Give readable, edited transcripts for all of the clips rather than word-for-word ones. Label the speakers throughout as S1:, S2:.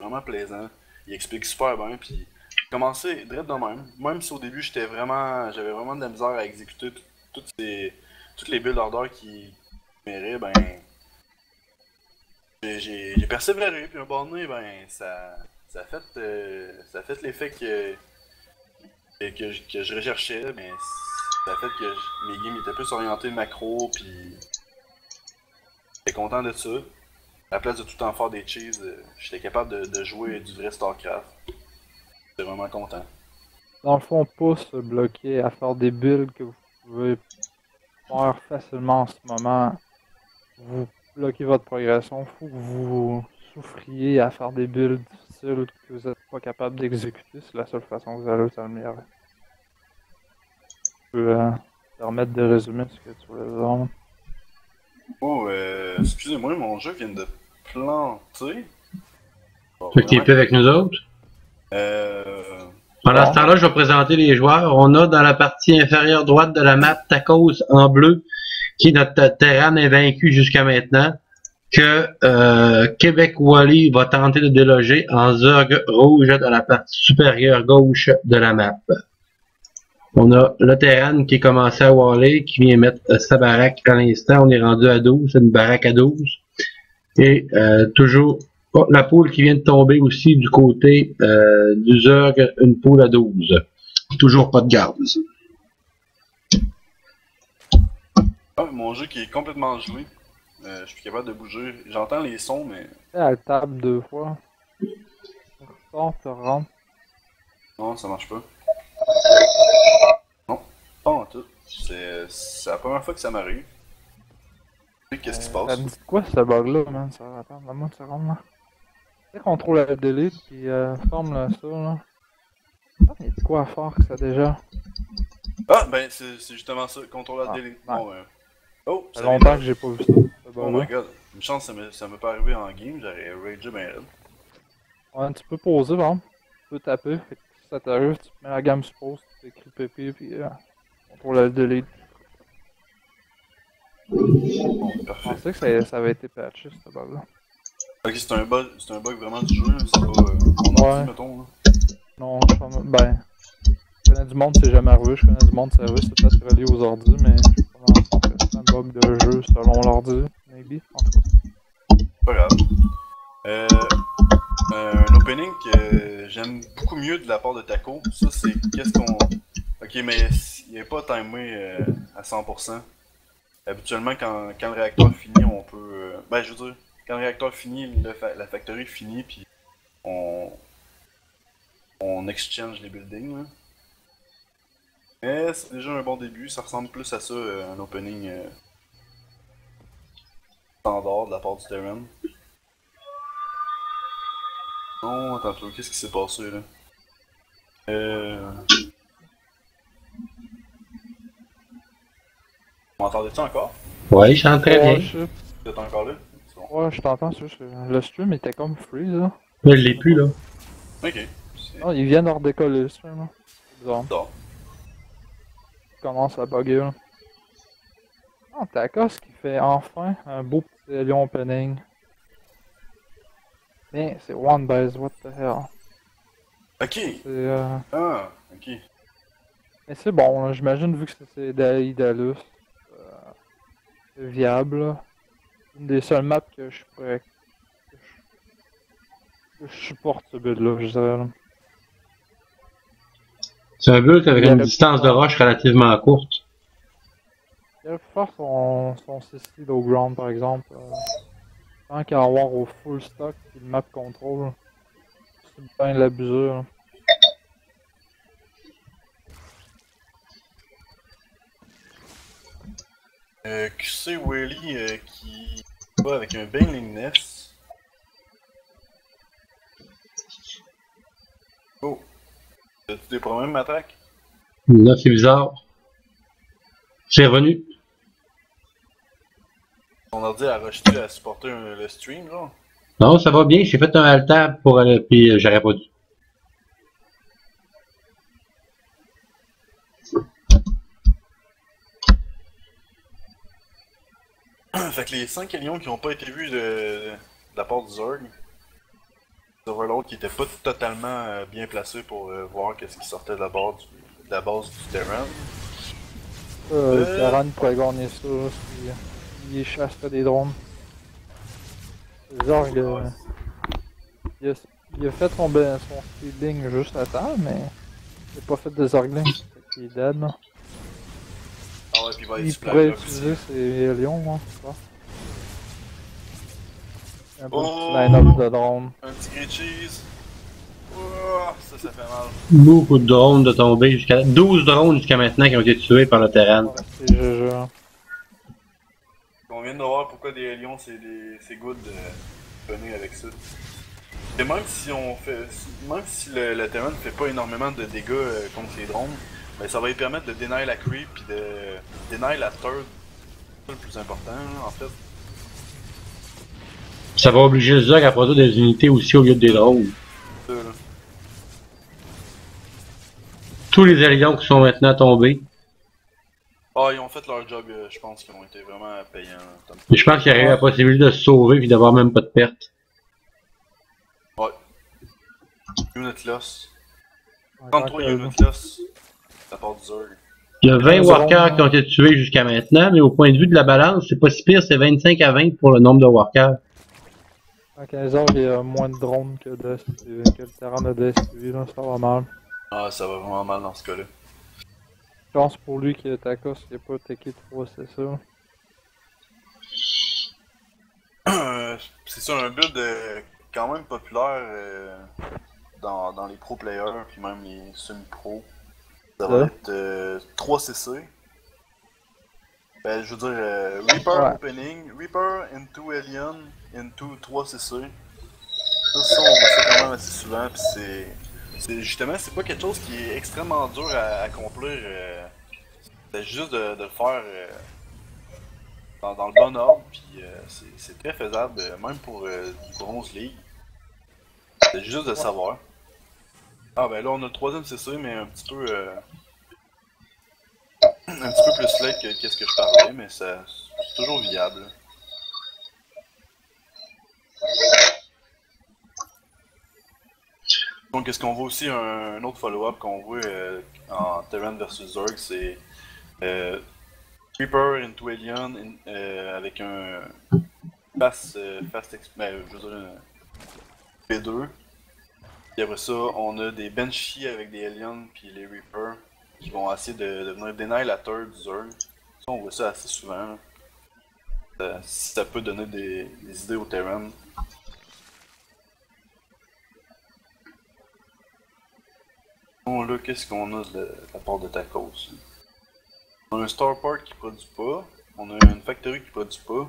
S1: vraiment plaisant. Il explique super bien, puis commencer direct de même. Même si au début j'avais vraiment de la misère à exécuter toutes les builds order qui méritent, ben j'ai persévéré, puis un bon donné, ben ça a fait l'effet que je recherchais, mais ça a fait que mes games étaient plus orientés macro, puis j'étais content de ça. À la place de tout le temps faire des cheese, j'étais capable de jouer du vrai StarCraft. J'étais vraiment content.
S2: Dans le fond, pas se bloquer à faire des builds que vous pouvez faire facilement en ce moment. Vous bloquez votre progression. Faut que vous souffriez à faire des builds difficiles que vous n'êtes pas capable d'exécuter. C'est la seule façon que vous allez s'améliorer. Je peux te permettre de résumer ce que tu voulais dire.
S1: Oh, excusez-moi, mon jeu vient de planter. Bon,
S3: Ceux qui est
S1: vraiment.
S3: plus avec nous autres.
S1: Euh...
S3: Pendant ce
S2: Bon.
S3: temps-là, je vais présenter les joueurs. On a dans la partie inférieure droite de la map Tacos en bleu, qui est notre terrain invaincu jusqu'à maintenant, que Québec Wally va tenter de déloger en Zerg rouge dans la partie supérieure gauche de la map. On a le terrain qui est commencé à Wally, qui vient mettre sa baraque à l'instant. On est rendu à 12, c'est une baraque à 12. Et toujours la poule qui vient de tomber aussi du côté du Zerg, une poule à 12. Toujours pas de garde.
S1: Ah, mon jeu qui est complètement gelé. Je suis plus capable de bouger. J'entends les sons, mais
S2: Elle table 2 fois. Sort, te rentre.
S1: non, ça marche pas. Non, pas en tout. C'est la première fois que ça m'arrive. Qu'est-ce qui se
S2: Ça
S1: passe?
S2: me dit de quoi ce bug-là, man? Ça va attendre, donne-moi une seconde, là. Tu sais, contrôle la delete, puis forme là, ça, là. Ah, il y a de quoi à faire que ça déjà.
S1: Ah, ben c'est justement ça, contrôle la
S2: Ah,
S1: délai.
S2: ouais.
S1: Bon, oh,
S2: Ça
S1: ça
S2: fait
S1: vient
S2: longtemps
S1: de.
S2: que j'ai pas vu ça, ce
S1: Oh my
S2: bug-là.
S1: god, une chance ça m'est pas arrivé en game, j'aurais ragé ben raide.
S2: Ouais, tu peux poser, bon. Tu peux taper, fait que si ça t'arrive, tu mets la gamme suppose, tu écris PP, puis contrôle la delete.
S1: Bon,
S2: Je
S1: parfait.
S2: pensais que ça avait été patché, ce bug-là.
S1: Ok, c'est un bug vraiment du jeu, là, c'est pas mon ordi,
S2: Ouais,
S1: mettons. Là.
S2: non, ben, je connais du monde, c'est jamais arrivé, je connais du monde, c'est arrivé, c'est peut-être relié aux ordi, mais je suis pas dans le sens que c'est un bug de jeu selon l'ordi, maybe, en tout cas.
S1: Pas grave. Euh, un opening que j'aime beaucoup mieux de la part de Taco, ça c'est qu'est-ce qu'on. Ok, mais il est pas timé à 100%. Habituellement, quand le réacteur finit, on peut. Ben, je veux dire, quand le réacteur finit, la factory finit, puis on, on exchange les buildings. Là. Mais c'est déjà un bon début, ça ressemble plus à ça, un opening standard de la part du Terran. Non, attends un peu, qu'est-ce qui s'est passé là? Vous m'entendez-tu encore?
S3: Oui, je chante très
S2: Ouais,
S3: bien.
S1: Vous êtes encore là? C'est bon.
S2: ouais, je t'entends, c'est juste que le stream était comme freeze, là.
S3: Mais je l'ai plus, là.
S1: Ok, c'est
S2: Ah, il vient de redécoller le stream, là. C'est bizarre.
S1: tard.
S2: Il commence à bugger, là. Ah, Takos qui fait enfin un beau petit lion opening. Mais c'est one base, what the hell.
S1: Ok!
S2: C'est,
S1: Ah, ok.
S2: mais c'est bon, là, j'imagine, vu que c'est Daedalus, c'est viable, là. Une des seules maps que je pourrais, que je supporte ce build-là, je dirais, là.
S3: C'est un build avec
S2: Il
S3: une
S2: aurait pu
S3: distance de
S2: faire,
S3: roche relativement courte.
S2: il aurait pu faire son CC low ground, par exemple. Tant qu'à avoir au full stock, puis le map control, c'est bien l'abuseur, là.
S1: QC Whaley qui va avec un Baneling Nest. Oh, as-tu des problèmes, Matraque?
S3: Là, c'est bizarre. C'est revenu.
S1: Ton ordi a rejeté à supporter le stream, genre?
S3: Non, ça va bien. J'ai fait un alter pour aller, puis j'aurais pas dû.
S1: Fait que les 5 lions qui n'ont pas été vus de la part du Zerg, Overlord qui était pas totalement bien placé pour voir qu'est-ce qui sortait de la base du terrain.
S2: Terran pourrait gagner ça là, s'il chasserait des drones. Zorg, il a fait son speeding juste à temps, mais il a pas fait de Zorgling. Fait qu'il est dead là.
S1: Ah ouais, puis il va être
S2: Il
S1: splash
S2: pourrait
S1: là
S2: utiliser
S1: aussi.
S2: ses lions, hein, c'est ça. Un peu
S1: Oh!
S2: de line-up de drones.
S1: Un petit grilled cheese. Ouah, ça fait mal.
S3: Beaucoup de drones de tomber jusqu'à 12 drones jusqu'à maintenant qui ont été tués par le terrain.
S2: Ouais, c'est GG.
S1: On vient de voir pourquoi des lions c'est good de venir avec ça. Et même si le terrain ne fait pas énormément de dégâts contre les drones, ben ça va lui permettre de deny la creep puis de deny la third. C'est le plus important en fait.
S3: Ça va obliger le Zog à produire des unités aussi au lieu de des drones.
S1: Ça, là.
S3: Tous les allions qui sont maintenant tombés.
S1: Ah, ils ont fait leur job, je pense qu'ils ont été vraiment payants.
S3: Et je pense qu'il y aurait eu la possibilité de se sauver et d'avoir même pas de perte.
S1: Ouais. Unit loss. 33
S2: Encore
S1: unit loss. Ça part du Zerg.
S3: Il y a 20
S2: 15
S3: workers
S2: drones,
S3: qui ont été tués jusqu'à maintenant, mais au point de vue de la balance, c'est pas si pire, c'est 25 à 20 pour le nombre de workers.
S2: À 15 heures, il y a moins de drones que le terrain de DSTV, là, ça va mal.
S1: Ah, ça va vraiment mal dans ce cas-là.
S2: Chance pour lui que Takos il a pas také 3, c'est ça.
S1: C'est ça, un build quand même populaire dans les pro players, puis même les semi-pro. Ça va
S2: Ouais.
S1: être 3 CC. Ben, je veux dire, Reaper
S2: Ouais.
S1: opening, Reaper into Alien, into 3 CC. Ça, on voit ça quand même assez souvent, puis justement, c'est pas quelque chose qui est extrêmement dur à accomplir. C'est juste de le faire dans le bon ordre, puis c'est très faisable, même pour du Bronze League. C'est juste de le savoir. Ah ben là, on a le troisième CC, mais un petit peu plus laid que qu'est-ce que je parlais, mais c'est toujours viable. Donc, est-ce qu'on voit aussi un autre follow-up qu'on voit en Terran vs Zerg, c'est Reaper into Alien avec un je veux dire un P2. Puis après ça, on a des Banshee avec des Aliens puis les Reapers qui vont essayer de venir deny la third du Zerg. Ça, on voit ça assez souvent. Ça peut donner des idées au Terran. Bon, là, qu'est-ce qu'on a de la part de Takos? On a un Starport qui produit pas. On a une Factory qui produit pas.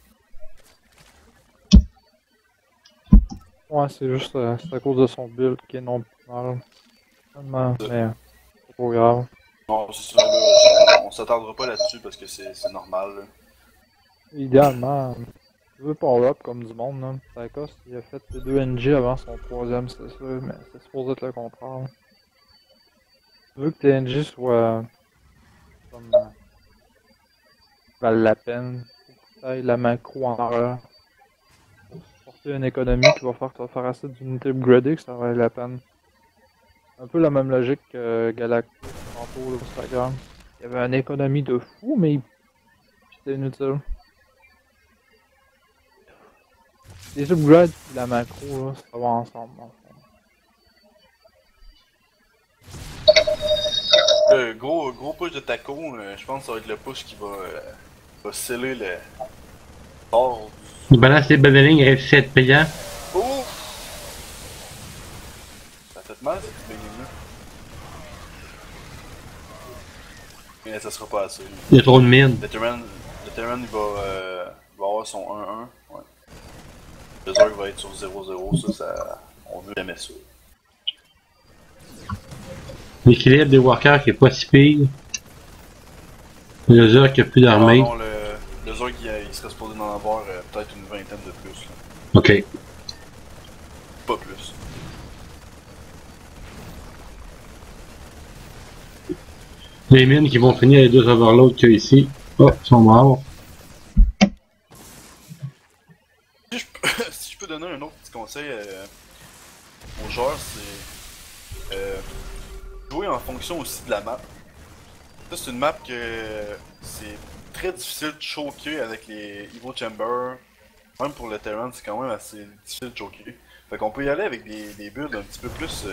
S2: Ouais, c'est juste c'est à cause de son build qui est non optimal. Vraiment, mais c'est pas grave.
S1: Non, c'est ça, là, on s'attardera pas là-dessus parce que c'est normal. Là.
S2: Idéalement, tu veux power up comme du monde, là. Takos, il a fait 2 NG avant son troisième, c'est ça, mais c'est supposé être le contraire. Tu veux que tes NG soient comme valent la peine, faut que tu ailles la macro en arrière. Pour supporter une économie qui va faire que tu vas faire assez d'unités upgradées que ça va la peine. Un peu la même logique que Galactus tantôt sur Instagram. Il y avait une économie de fou, mais c'était inutile. Les upgrades et la macro, là, ça va ensemble. Dans le fond.
S1: Gros push de Taco, je pense que ça va être le push qui va sceller le sort.
S3: Le balance des bundling réussit à être payant.
S1: Oh! Ça fait mal cette baignée-là. Mais ça sera pas assez.
S3: Il y a trop de mines.
S1: Le Terran il va avoir son 1-1. Ouais. Le Zerg va être sur 0-0, ça on veut jamais ça.
S3: L'équilibre des workers qui est pas si pire. Le Zerg qui a plus d'armée.
S1: Non, le Zerg il serait supposé en avoir peut-être une vingtaine de plus. Là.
S3: Ok.
S1: Pas plus.
S3: Les mines qui vont finir les deux overloads qu'il y a ici. Oh, ils sont morts.
S1: Si je peux donner un autre petit conseil joueurs, c'est jouer en fonction aussi de la map. Ça, c'est une map que c'est très difficile de choquer avec les Evo Chamber. Même pour le Terran, c'est quand même assez difficile de choquer. Fait qu'on peut y aller avec des builds un petit peu plus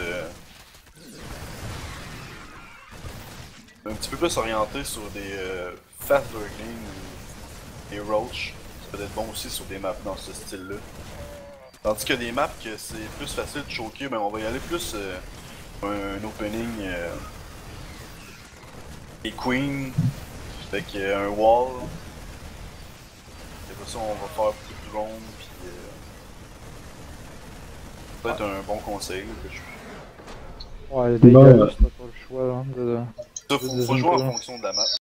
S1: orientés sur des fast burgling ou des roach. Ça peut être bon aussi sur des maps dans ce style-là. Tandis que des maps que c'est plus facile de choquer, ben on va y aller plus un opening et queen, avec un wall. Et pour ça on va faire beaucoup de drone, puis peut-être un bon conseil.
S2: Ouais, les gars, t'as pas le choix là,
S1: Ça, faut jouer en fonction de la map.